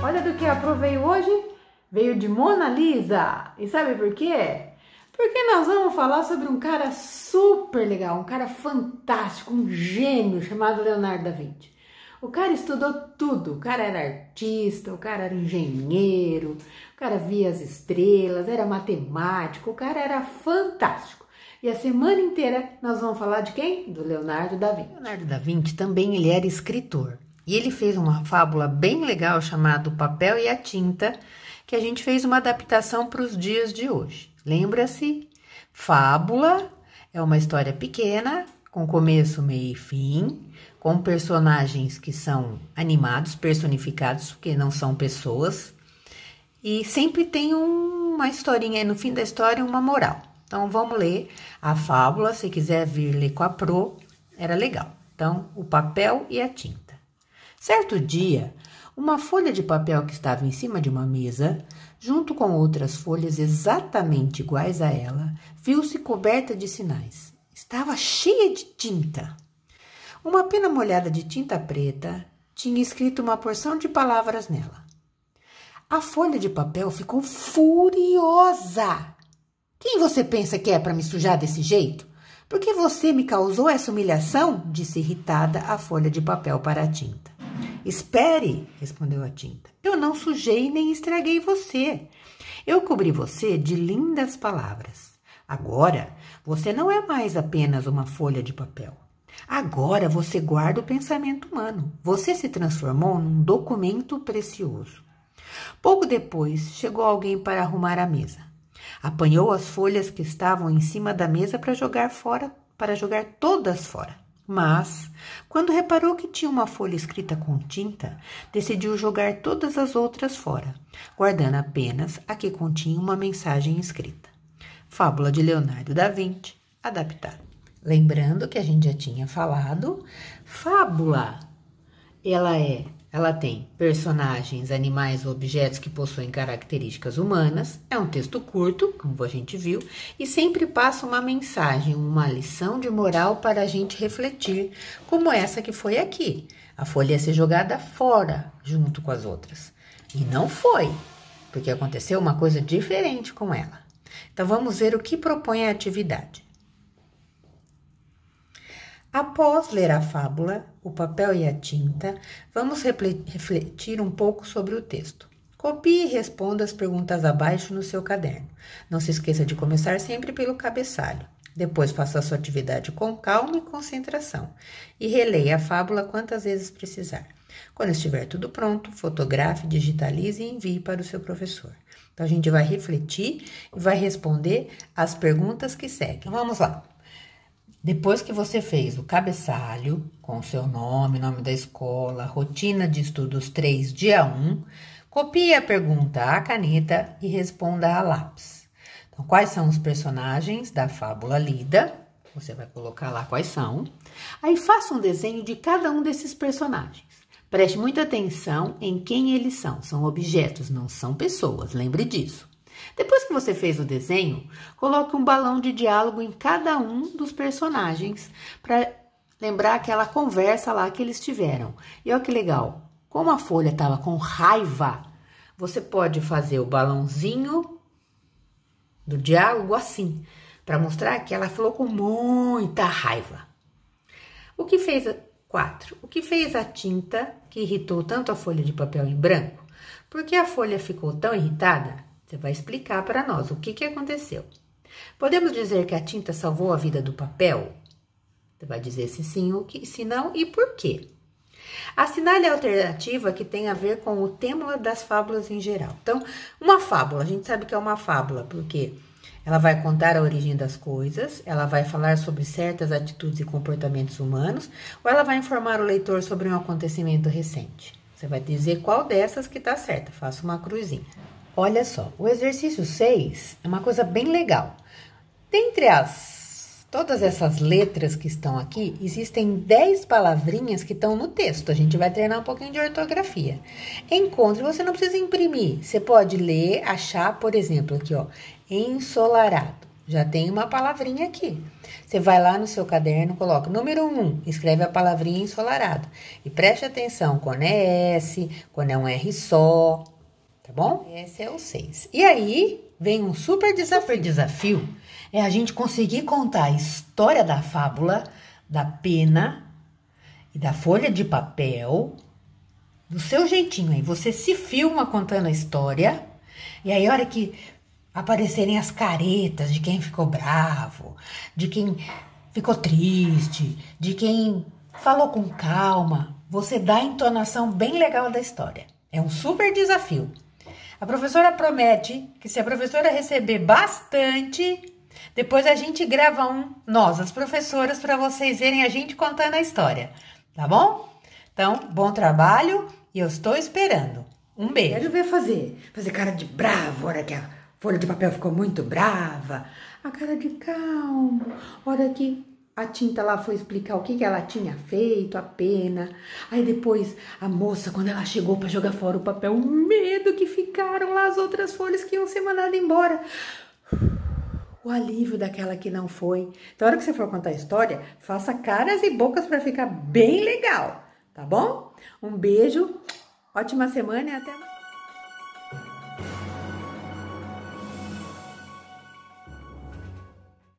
Olha do que a Pro veio hoje. Veio de Mona Lisa. E sabe por quê? Porque nós vamos falar sobre um cara super legal, um cara fantástico, um gênio chamado Leonardo da Vinci. O cara estudou tudo, o cara era artista, o cara era engenheiro, o cara via as estrelas, era matemático, o cara era fantástico. E a semana inteira nós vamos falar de quem? Do Leonardo da Vinci. Leonardo da Vinci também ele era escritor. E ele fez uma fábula bem legal chamada O Papel e a Tinta, que a gente fez uma adaptação para os dias de hoje. Lembra-se? Fábula é uma história pequena, com começo, meio e fim, com personagens que são animados, personificados, porque não são pessoas. E sempre tem uma historinha aí no fim da história, uma moral. Então, vamos ler a fábula. Se quiser vir ler com a Pro, era legal. Então, O Papel e a Tinta. Certo dia, uma folha de papel que estava em cima de uma mesa, junto com outras folhas exatamente iguais a ela, viu-se coberta de sinais. Estava cheia de tinta. Uma pena molhada de tinta preta tinha escrito uma porção de palavras nela. A folha de papel ficou furiosa. Quem você pensa que é para me sujar desse jeito? Por que você me causou essa humilhação? Disse irritada a folha de papel para a tinta. Espere, respondeu a tinta. Eu não sujei nem estraguei você. Eu cobri você de lindas palavras. Agora, você não é mais apenas uma folha de papel. Agora você guarda o pensamento humano. Você se transformou num documento precioso. Pouco depois, chegou alguém para arrumar a mesa. Apanhou as folhas que estavam em cima da mesa para jogar todas fora. Mas, quando reparou que tinha uma folha escrita com tinta, decidiu jogar todas as outras fora, guardando apenas a que continha uma mensagem escrita. Fábula de Leonardo da Vinci, adaptada. Lembrando que a gente já tinha falado, fábula, ela tem personagens, animais ou objetos que possuem características humanas, é um texto curto, como a gente viu, e sempre passa uma mensagem, uma lição de moral para a gente refletir, como essa que foi aqui. A folha ia ser jogada fora, junto com as outras. E não foi, porque aconteceu uma coisa diferente com ela. Então, vamos ver o que propõe a atividade. Após ler a fábula, O Papel e a Tinta, vamos refletir um pouco sobre o texto. Copie e responda as perguntas abaixo no seu caderno. Não se esqueça de começar sempre pelo cabeçalho. Depois faça a sua atividade com calma e concentração. E releia a fábula quantas vezes precisar. Quando estiver tudo pronto, fotografe, digitalize e envie para o seu professor. Então, a gente vai refletir e vai responder as perguntas que seguem. Vamos lá. Depois que você fez o cabeçalho, com o seu nome da escola, rotina de estudos 3, dia 1, copie a pergunta à caneta e responda a lápis. Então, quais são os personagens da fábula lida? Você vai colocar lá quais são. Aí, faça um desenho de cada um desses personagens. Preste muita atenção em quem eles são. São objetos, não são pessoas, lembre disso. Depois que você fez o desenho, coloque um balão de diálogo em cada um dos personagens para lembrar aquela conversa lá que eles tiveram. E olha que legal, como a folha estava com raiva, você pode fazer o balãozinho do diálogo assim, para mostrar que ela falou com muita raiva. O que fez a tinta que irritou tanto a folha de papel em branco? Por que a folha ficou tão irritada? Você vai explicar para nós o que aconteceu. Podemos dizer que a tinta salvou a vida do papel? Você vai dizer se sim ou se não e por quê. Assinale a alternativa que tem a ver com o tema das fábulas em geral. Então, uma fábula, a gente sabe que é uma fábula, porque ela vai contar a origem das coisas, ela vai falar sobre certas atitudes e comportamentos humanos, ou ela vai informar o leitor sobre um acontecimento recente. Você vai dizer qual dessas que está certa, faça uma cruzinha. Olha só, o exercício 6 é uma coisa bem legal. Dentre todas essas letras que estão aqui, existem 10 palavrinhas que estão no texto. A gente vai treinar um pouquinho de ortografia. Encontre, você não precisa imprimir. Você pode ler, achar, por exemplo, aqui, ó, ensolarado. Já tem uma palavrinha aqui. Você vai lá no seu caderno, coloca número 1, escreve a palavrinha ensolarado. E preste atenção quando é S, quando é um R só, tá bom? Esse é o 6. E aí, vem um super desafio. Super desafio é a gente conseguir contar a história da fábula, da pena e da folha de papel, do seu jeitinho aí. Você se filma contando a história, e aí a hora que aparecerem as caretas de quem ficou bravo, de quem ficou triste, de quem falou com calma, você dá a entonação bem legal da história. É um super desafio. A professora promete que se a professora receber bastante, depois a gente grava nós, as professoras, para vocês verem a gente contando a história, tá bom? Então, bom trabalho e eu estou esperando. Um beijo. Quero ver fazer cara de bravo, hora que a folha de papel ficou muito brava. A cara de calmo, hora que a tinta lá foi explicar o que ela tinha feito, a pena. Aí depois a moça, quando ela chegou para jogar fora o papel, o medo que ficaram lá as outras folhas que iam ser mandadas embora. O alívio daquela que não foi. Então, na hora que você for contar a história, faça caras e bocas para ficar bem legal, tá bom? Um beijo, ótima semana e até mais.